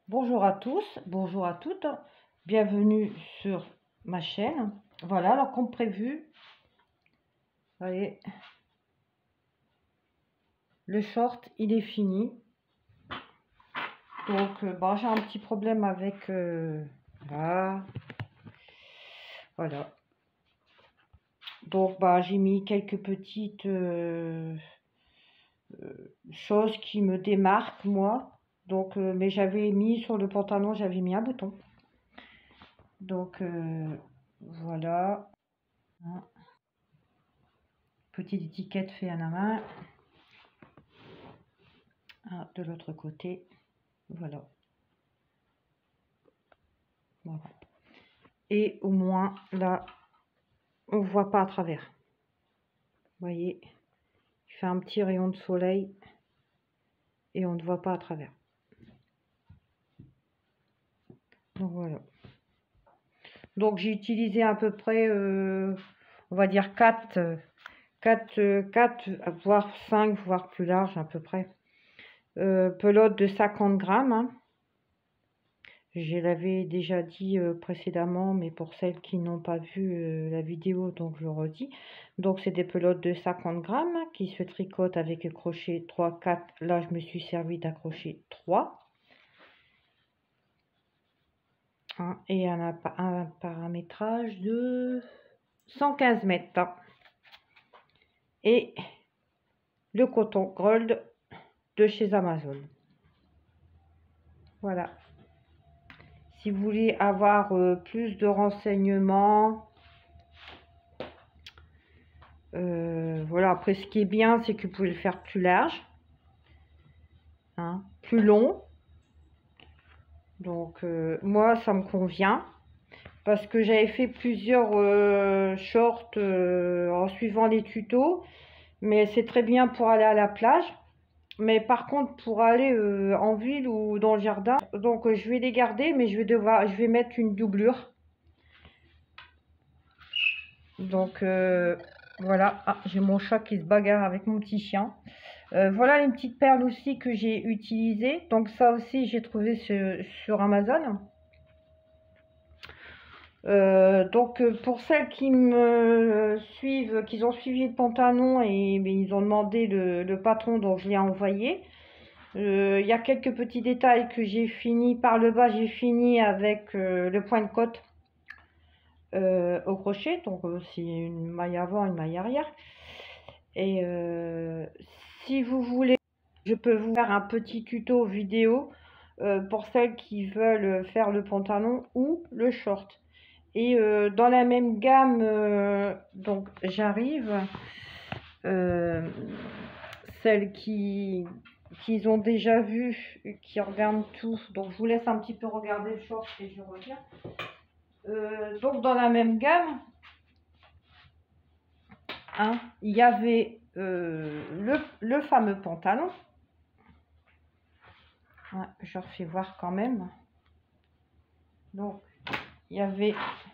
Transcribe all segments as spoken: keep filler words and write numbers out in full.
Bonjour à tous, bonjour à toutes, bienvenue sur ma chaîne. Voilà, alors comme prévu, voyez, le short il est fini. Donc euh, bon, j'ai un petit problème avec euh, là. Voilà. Donc bah j'ai mis quelques petites euh, euh, choses qui me démarquent moi. Donc euh, mais j'avais mis sur le pantalon, j'avais mis un bouton. Donc euh, voilà. Petite étiquette fait à la main. Ah, de l'autre côté, voilà. Voilà. Et au moins là, on voit pas à travers. Vous voyez, il fait un petit rayon de soleil et on ne voit pas à travers. Donc voilà. Donc j'ai utilisé à peu près, euh, on va dire quatre, quatre, quatre, voire cinq, voire plus large à peu près. Euh, pelote de cinquante grammes. Hein. Je l'avais déjà dit euh, précédemment, mais pour celles qui n'ont pas vu euh, la vidéo, donc je redis. Donc c'est des pelotes de cinquante grammes qui se tricotent avec crochet trois, quatre. Là, je me suis servi d'accrocher trois. Hein, et un, un paramétrage de cent quinze mètres. Et le coton Gold de chez Amazon. Voilà. Si vous voulez avoir euh, plus de renseignements, euh, voilà. Après, ce qui est bien, c'est que vous pouvez le faire plus large, hein, plus long. Donc, euh, moi, ça me convient. Parce que j'avais fait plusieurs euh, shorts euh, en suivant les tutos. Mais c'est très bien pour aller à la plage. Mais par contre, pour aller euh, en ville ou dans le jardin, donc euh, je vais les garder, mais je vais devoir, je vais mettre une doublure. Donc euh, voilà, ah, j'ai mon chat qui se bagarre avec mon petit chien. Euh, voilà les petites perles aussi que j'ai utilisées. Donc ça aussi, j'ai trouvé sur, sur Amazon. Euh, donc pour celles qui me suivent, qui ont suivi le pantalon et mais ils ont demandé le, le patron, dont je l'ai envoyé. Il euh, y a quelques petits détails que j'ai fini par le bas, j'ai fini avec euh, le point de côte euh, au crochet, donc euh, c'est une maille avant, une maille arrière. Et euh, si vous voulez, je peux vous faire un petit tuto vidéo euh, pour celles qui veulent faire le pantalon ou le short. Et euh, dans la même gamme, euh, donc j'arrive, euh, celles qui, qui ont déjà vu, qui regardent tout. Donc je vous laisse un petit peu regarder le short et je reviens. Euh, donc dans la même gamme, hein, il y avait euh, le, le fameux pantalon. Ouais, je refais voir quand même. Donc il y avait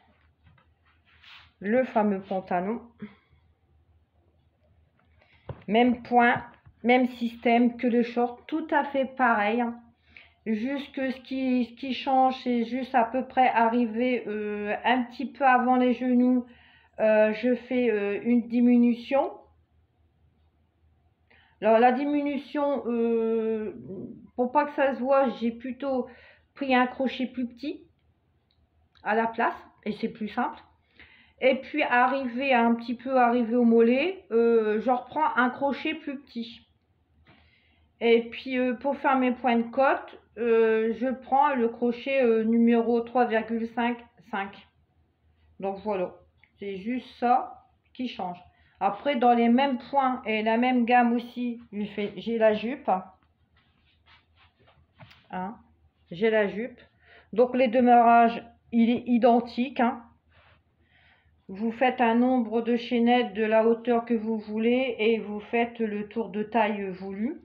le fameux pantalon. Même point, même système que le short, tout à fait pareil. Juste que ce qui, ce qui change, c'est juste à peu près arriver euh, un petit peu avant les genoux. Euh, je fais euh, une diminution. Alors la diminution, euh, pour pas que ça se voit, j'ai plutôt pris un crochet plus petit à la place et c'est plus simple. Et puis arriver un petit peu arrivé au mollet, euh, je reprends un crochet plus petit. Et puis euh, pour faire mes points de côte, euh, je prends le crochet euh, numéro trois virgule cinq. Donc voilà, c'est juste ça qui change. Après, dans les mêmes points et la même gamme aussi, j'ai la jupe. Hein, j'ai la jupe. Donc les démarrages, il est identique. Hein. Vous faites un nombre de chaînettes de la hauteur que vous voulez et vous faites le tour de taille voulu.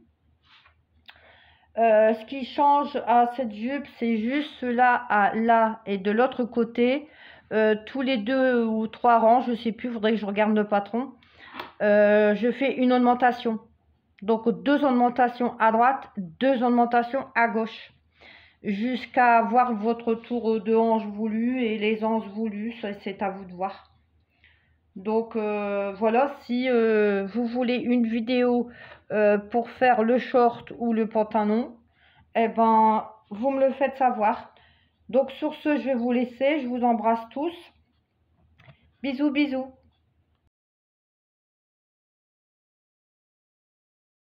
Euh, ce qui change à cette jupe, c'est juste là à là et de l'autre côté, euh, tous les deux ou trois rangs, je sais plus, faudrait que je regarde le patron. Euh, je fais une augmentation. Donc deux augmentations à droite, deux augmentations à gauche. jusqu'à avoir votre tour de hanche voulu et les anses voulues, ça, c'est à vous de voir. Donc euh, voilà, si euh, vous voulez une vidéo euh, pour faire le short ou le pantalon, eh ben vous me le faites savoir. Donc sur ce, je vais vous laisser, je vous embrasse tous. Bisous, bisous.